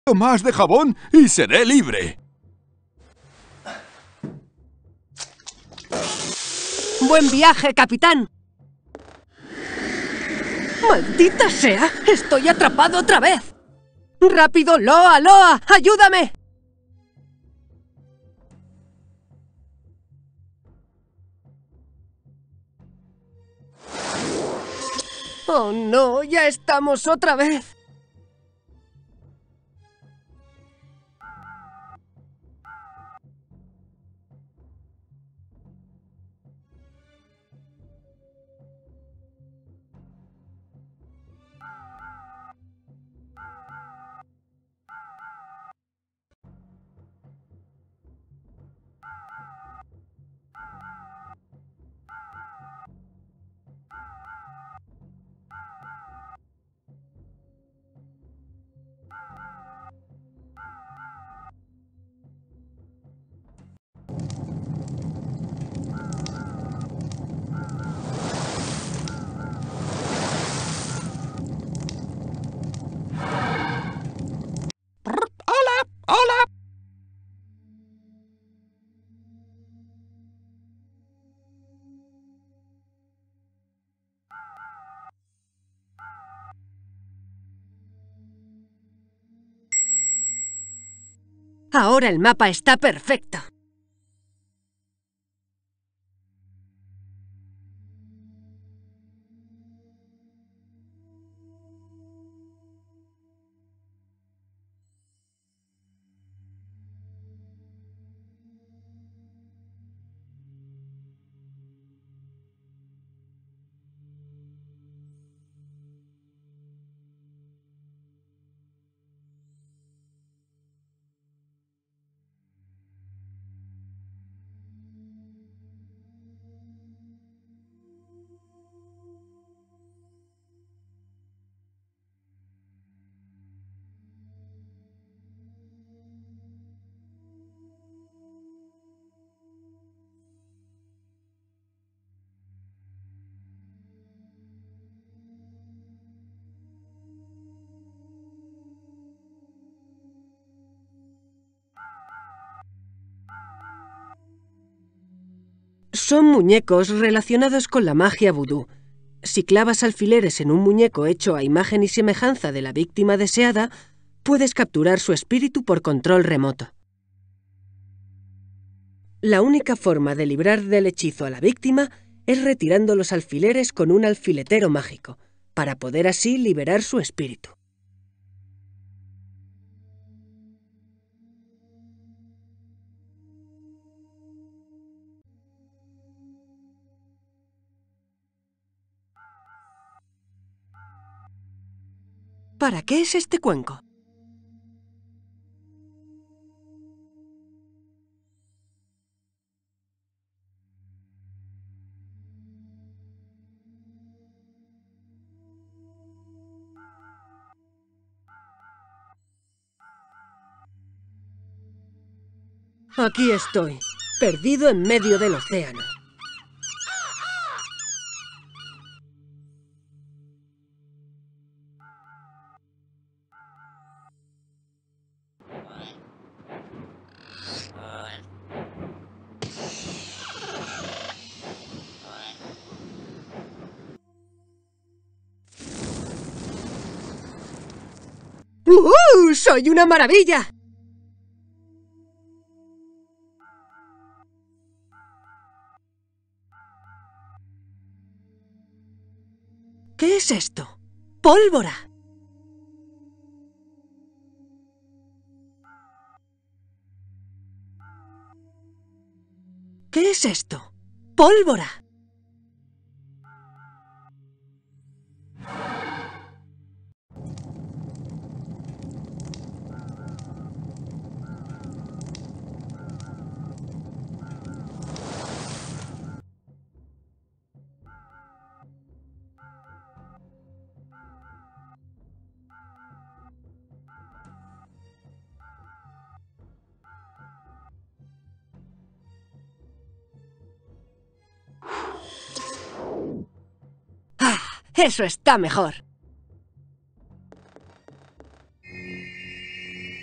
más de jabón y seré libre. ¡Buen viaje, capitán! ¡Maldita sea! ¡Estoy atrapado otra vez! ¡Rápido, Loa, Loa! ¡Ayúdame! ¡Oh, no! ¡Ya estamos otra vez! ¡Hola! ¡Hola! Ahora el mapa está perfecto. Son muñecos relacionados con la magia vudú. Si clavas alfileres en un muñeco hecho a imagen y semejanza de la víctima deseada, puedes capturar su espíritu por control remoto. La única forma de librar del hechizo a la víctima es retirando los alfileres con un alfiletero mágico, para poder así liberar su espíritu. ¿Para qué es este cuenco? Aquí estoy, perdido en medio del océano. ¡Soy una maravilla! ¿Qué es esto? ¡Pólvora! ¿Qué es esto? ¡Pólvora! ¡Ah! ¡Eso está mejor!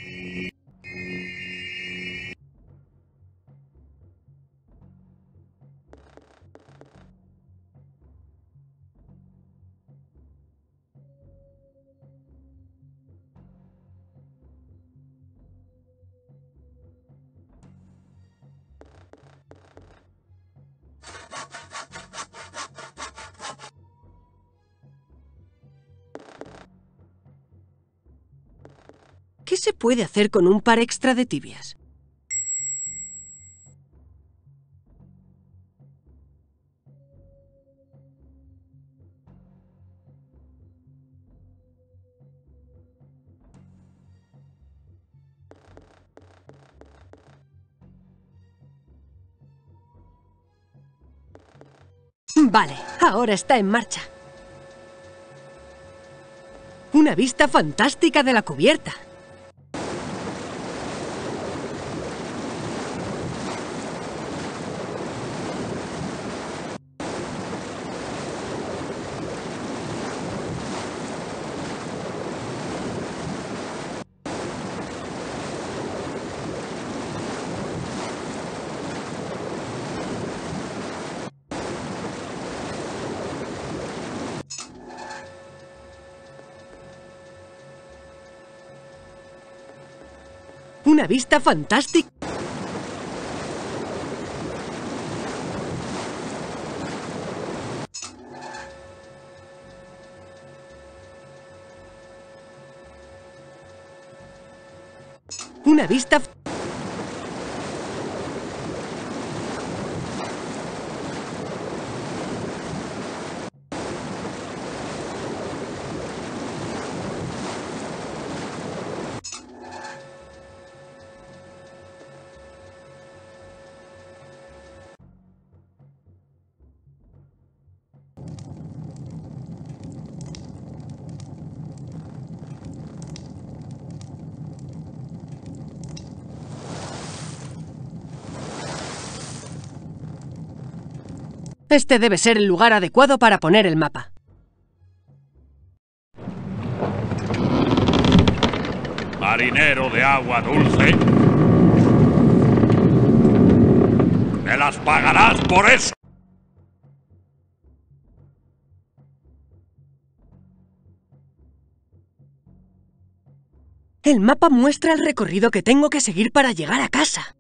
¿Qué se puede hacer con un par extra de tibias? Vale, ahora está en marcha. Una vista fantástica de la cubierta. Una vista fantástica. Una vista... Este debe ser el lugar adecuado para poner el mapa. Marinero de agua dulce. ¡Me las pagarás por eso! El mapa muestra el recorrido que tengo que seguir para llegar a casa.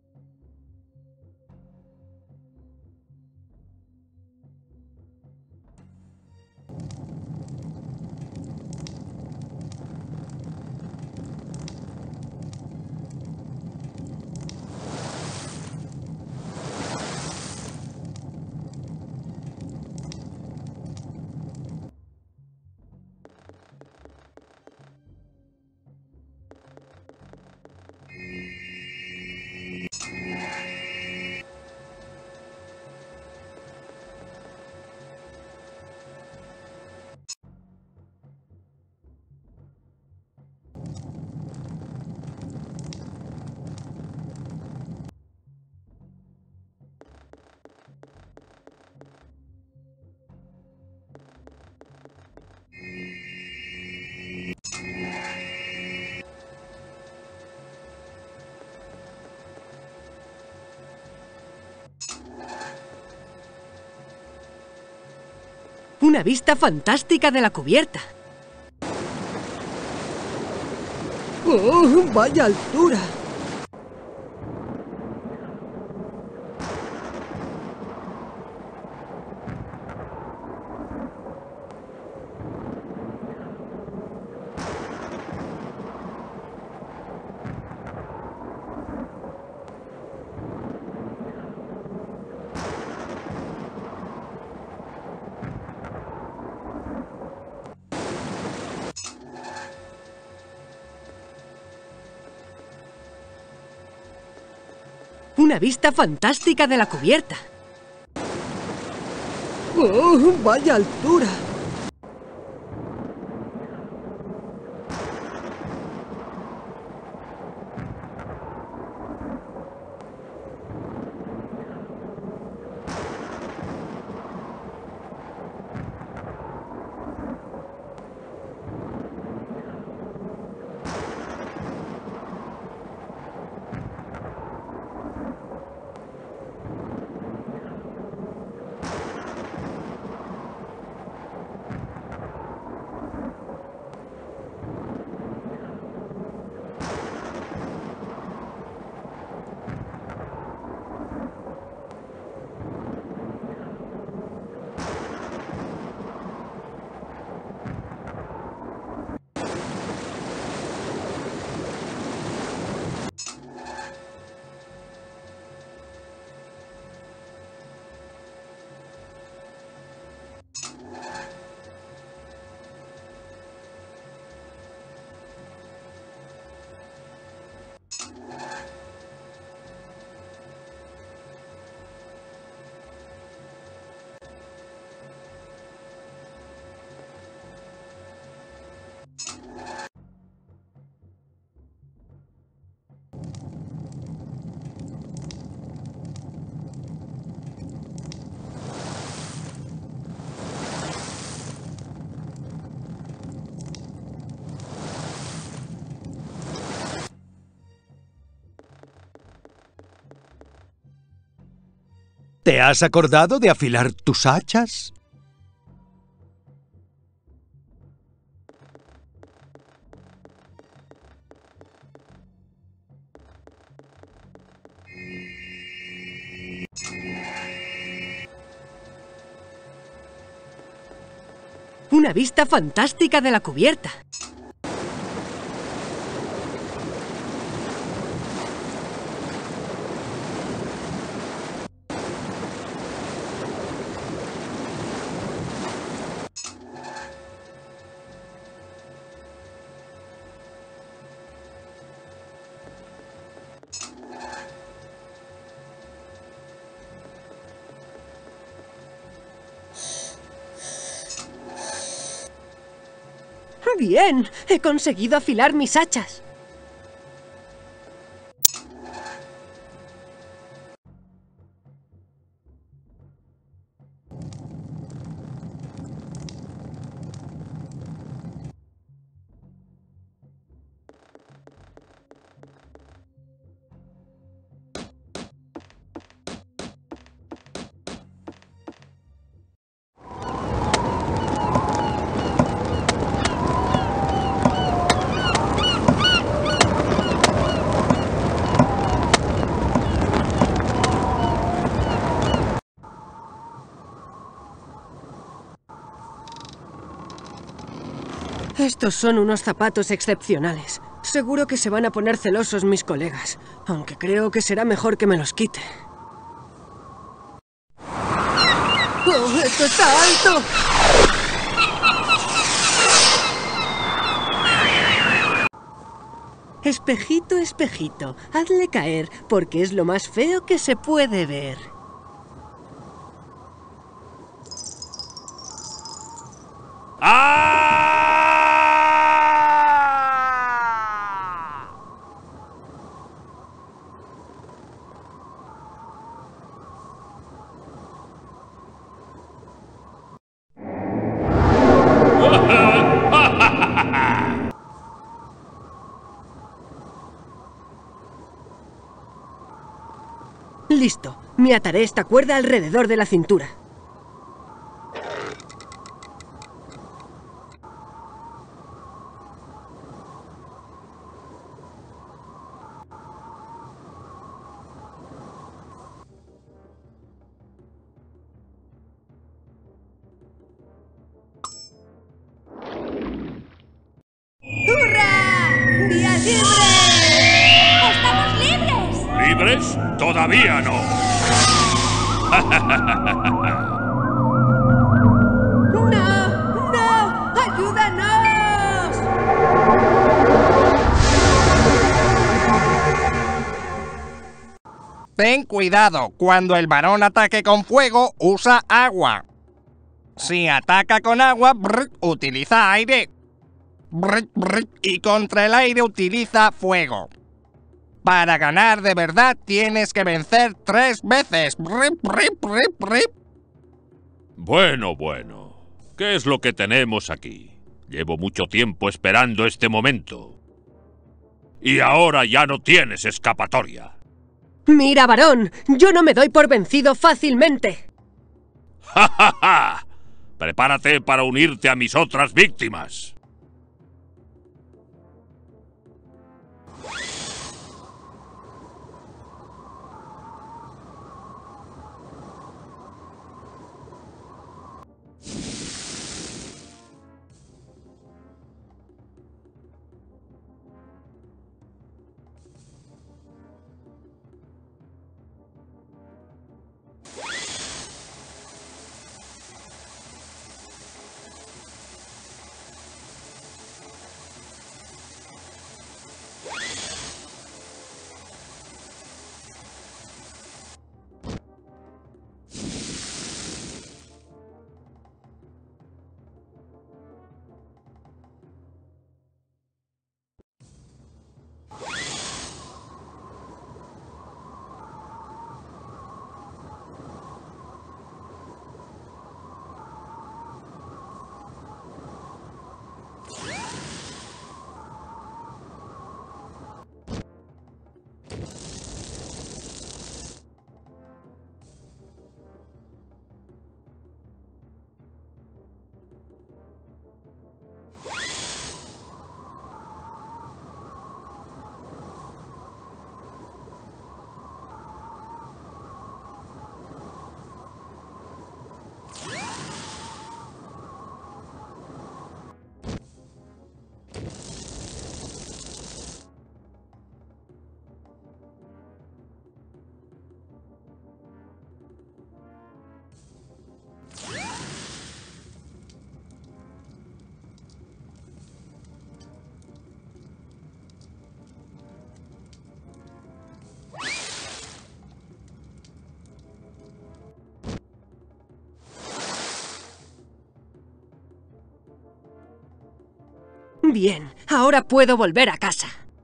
Una vista fantástica de la cubierta. ¡Oh, vaya altura! Una vista fantástica de la cubierta. ¡Oh, vaya altura! ¿Te has acordado de afilar tus hachas? ¡Una vista fantástica de la cubierta! ¡Bien! He conseguido afilar mis hachas. Estos son unos zapatos excepcionales. Seguro que se van a poner celosos mis colegas, aunque creo que será mejor que me los quite. ¡Oh, esto está alto! Espejito, espejito, hazle caer, porque es lo más feo que se puede ver. ¡Ah! Listo. Me ataré esta cuerda alrededor de la cintura. ¡Hurra! ¡Día libre! ¡Estamos libres! ¿Libres? ¡Todavía no! ¡No! ¡No! ¡Ayúdanos! Ten cuidado, cuando el varón ataque con fuego, usa agua. Si ataca con agua, utiliza aire. Y contra el aire utiliza fuego. Para ganar de verdad tienes que vencer 3 veces. Bueno, bueno. ¿Qué es lo que tenemos aquí? Llevo mucho tiempo esperando este momento. Y ahora ya no tienes escapatoria. Mira, varón, yo no me doy por vencido fácilmente. ¡Ja, ja, ja! Prepárate para unirte a mis otras víctimas. Bien, ahora puedo volver a casa.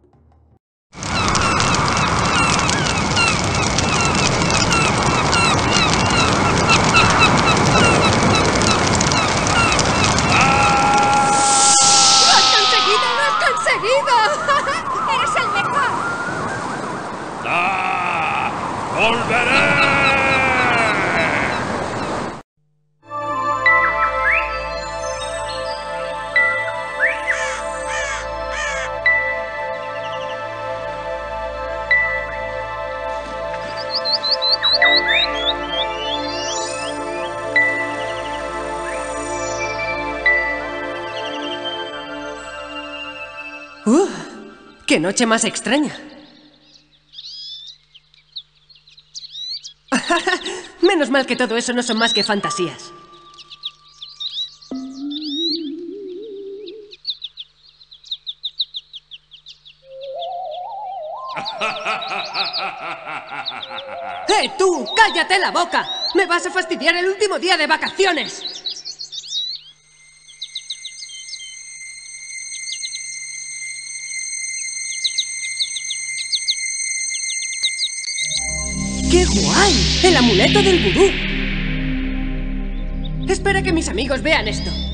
¡Eres el mejor! ¡Ah! ¡Volveré! ¡Qué noche más extraña! Menos mal que todo eso no son más que fantasías. ¡Tú! ¡Cállate la boca! ¡Me vas a fastidiar el último día de vacaciones! ¡Qué guay! ¡El amuleto del vudú! Espera que mis amigos vean esto.